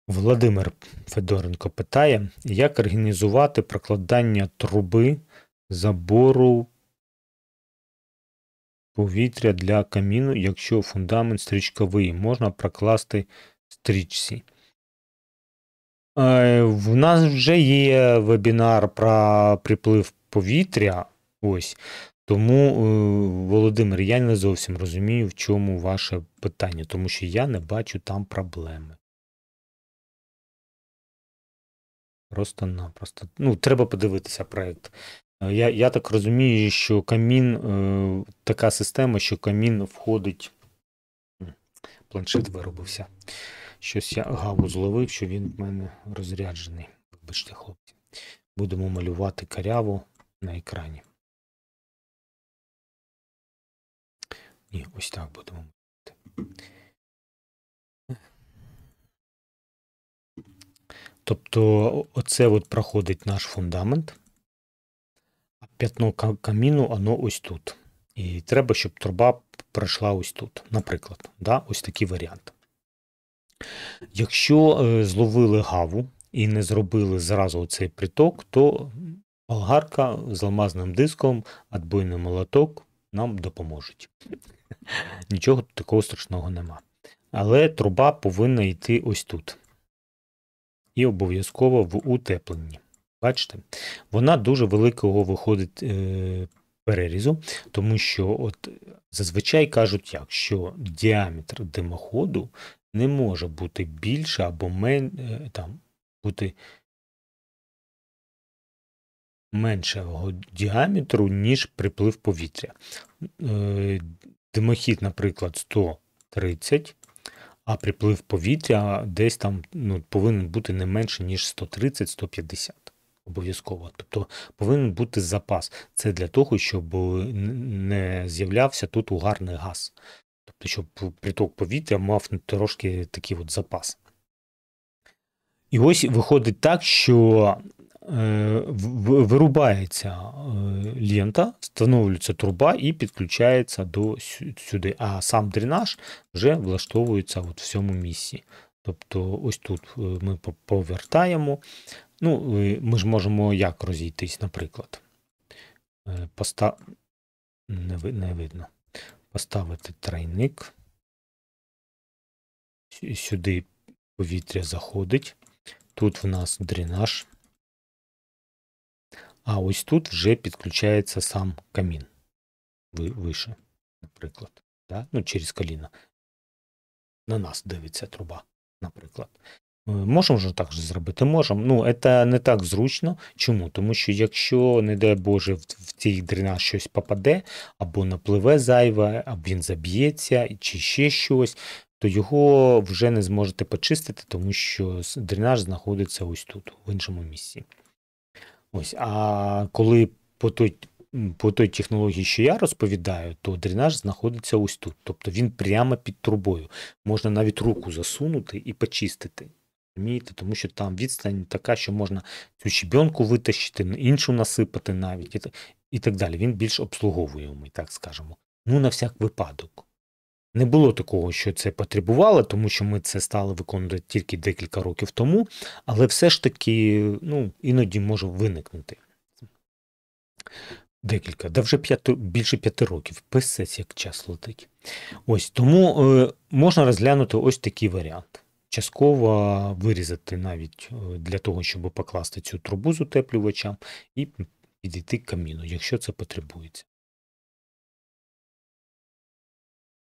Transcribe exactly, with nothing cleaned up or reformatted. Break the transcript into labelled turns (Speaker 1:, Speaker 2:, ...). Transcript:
Speaker 1: Володимир Федоренко питає, як організувати прокладання труби забору повітря для каміну, якщо фундамент стрічковий, можна прокласти стрічці. Е, В нас вже є вебінар про приплив повітря, ось, тому, е, Володимир, я не зовсім розумію, в чому ваше питання, тому що я не бачу там проблеми. Просто-напросто. Ну, треба подивитися проєкт. Е, Я, я так розумію, що камін, е, така система, що камін входить. М, Планшет виробився. Щось я гаву зловив, що він в мене розряджений. Вибачте, хлопці. Будемо малювати каряву на екрані. Ні, ось так будемо малювати. Тобто, оце от проходить наш фундамент, а п'ятно ка- каміну, воно ось тут. І треба, щоб труба пройшла ось тут, наприклад. Да? Ось такий варіант. Якщо е, зловили гаву і не зробили зразу оцей приток, то болгарка з алмазним диском, отбойний молоток нам допоможуть. Нічого такого страшного нема. Але труба повинна йти ось тут. І обов'язково в утепленні. Бачите? Вона дуже великого виходить е, перерізу, тому що от зазвичай кажуть, як, що діаметр димоходу не може бути більше або мен, е, там, бути меншого діаметру, ніж приплив повітря. Е, Димохід, наприклад, сто тридцять, а приплив повітря десь там ну, повинен бути не менше, ніж сто тридцять - сто п'ятдесят. Обов'язково. Тобто повинен бути запас. Це для того, щоб не з'являвся тут угарний газ. Тобто, щоб приток повітря мав трошки такий от запас. І ось виходить так, що е, вирубається е, лента, встановлюється труба і підключається до сюди. А сам дренаж вже влаштовується от в цьому місці. Тобто ось тут ми повертаємо. Ну, ми ж можемо як розійтись, наприклад. Постав... Не, ви... Не видно. Поставити тройник. Сюди повітря заходить. Тут в нас дренаж. А ось тут вже підключається сам камін. Вище, наприклад. Да? Ну, через коліно. На нас дивиться труба, наприклад. Можемо ж так же зробити? Можемо. Ну, це не так зручно. Чому? Тому що якщо, не дай Боже, в, в цей дренаж щось попаде, або напливе зайве, або він заб'ється, чи ще щось, то його вже не зможете почистити, тому що дренаж знаходиться ось тут, в іншому місці. Ось, а коли по той, по той технології, що я розповідаю, то дренаж знаходиться ось тут. Тобто він прямо під трубою. Можна навіть руку засунути і почистити. Розумієте? Тому що там відстань така, що можна цю щебенку витащити, іншу насипати навіть і, і так далі. Він більш обслуговуємий, так скажемо. Ну, на всяк випадок. Не було такого, що це потребувало, тому що ми це стали виконувати тільки декілька років тому, але все ж таки, ну, іноді може виникнути. Декілька, да вже п'яти, більше п'яти років, писець як час летить. Ось, тому е, можна розглянути ось такий варіант. Частково вирізати навіть для того, щоб покласти цю трубу з утеплювачем і підійти к каміну, якщо це потребується.